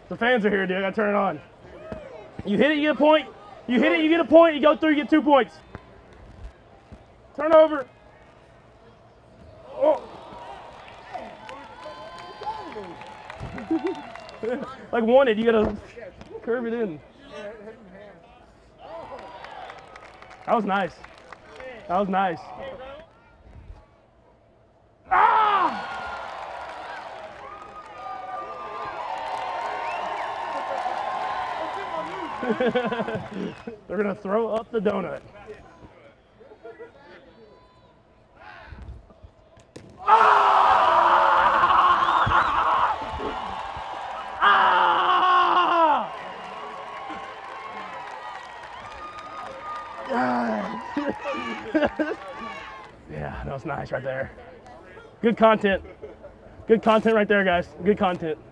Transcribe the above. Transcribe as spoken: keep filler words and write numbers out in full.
The fans are here, dude. I gotta turn it on. You hit it, you get a point. You hit it, you get a point. You go through, you get two points. Turn over. Oh. Like wanted, you gotta curve it in. That was nice. That was nice. Ah! They're gonna throw up the donut. Yeah, that was nice right there. Good content. Good content right there, guys. Good content.